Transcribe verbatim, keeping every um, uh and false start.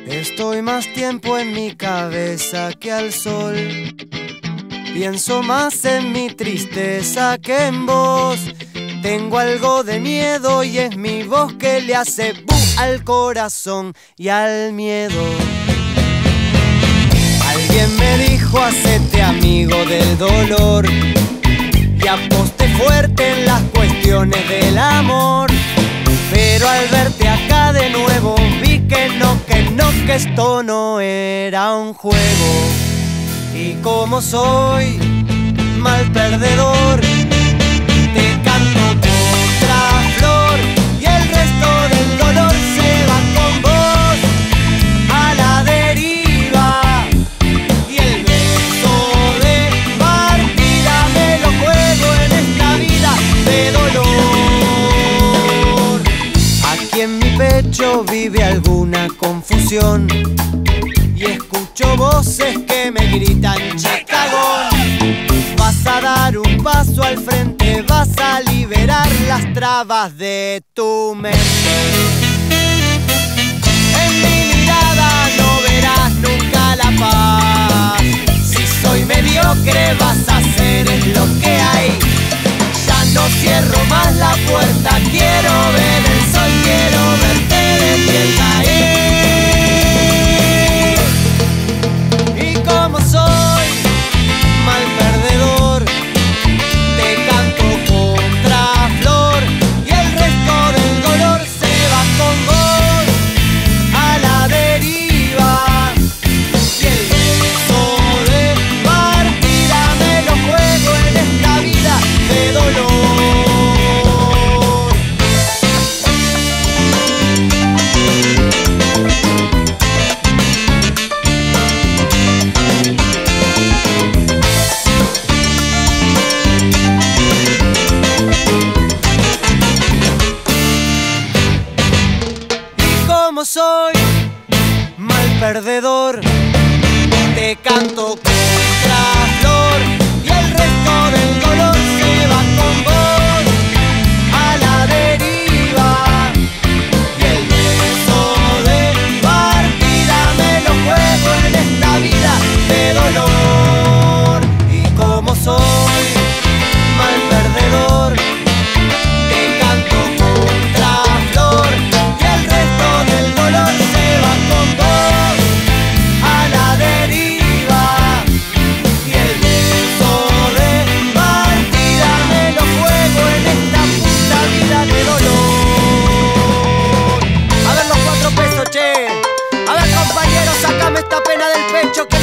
Estoy más tiempo en mi cabeza que al sol. Pienso más en mi tristeza que en vos. Tengo algo de miedo y es mi voz que le hace bu al corazón y al miedo. Alguien me dijo hacete amigo del dolor y aposte fuerte en las cuestiones del amor. Pero al verte acá de nuevo vi que no, que no, que esto no era un juego. Y como soy mal perdedor, te canto contra flor y el resto del dolor se va con vos a la deriva. Y el beso de partida me lo juego en esta vida de dolor. Aquí en mi pecho vive alguna confusión y escucho voces que me gritan che cagón. Vas a dar un paso al frente, vas a liberar las trabas de tu mente. En mi mirada no verás nunca la paz. Si soy mediocre vas a hacer es lo que hay. Ya no cierro más la puerta, quiero ver el sol, quiero verte de pie caer. Y como soy mal perdedor, te canto contra flor y el resto del dolor se va con vos a la deriva. Y el beso de partida me lo juego en esta vida de dolor. Como soy mal perdedor, te canto contra flor y el resto del dolor se va con vos a la deriva. Y el beso de partida me lo juego en esta vida de dolor. Y como soy mal perdedor, te canto contra flor y el resto del dolor se va con vos a la deriva. Y el beso de partida me lo juego en esta puta vida de dolor. A ver los cuatro pesos, che. A ver compañeros, sácame esta pena del pecho que